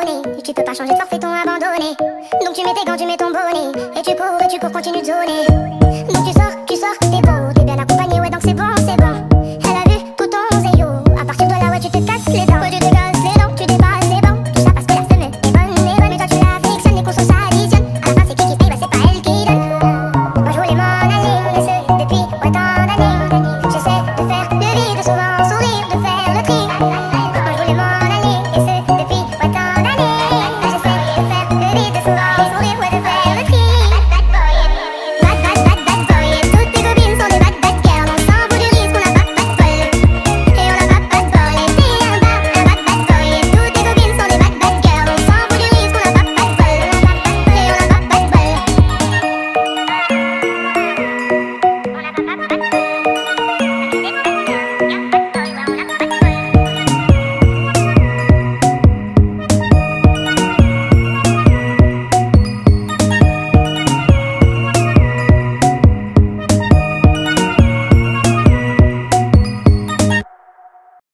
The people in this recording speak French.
donné. Et tu peux pas changer de forfait, ton abandonné. Donc tu mets tes gants, tu mets ton bonnet. Et tu cours, continue de zoner.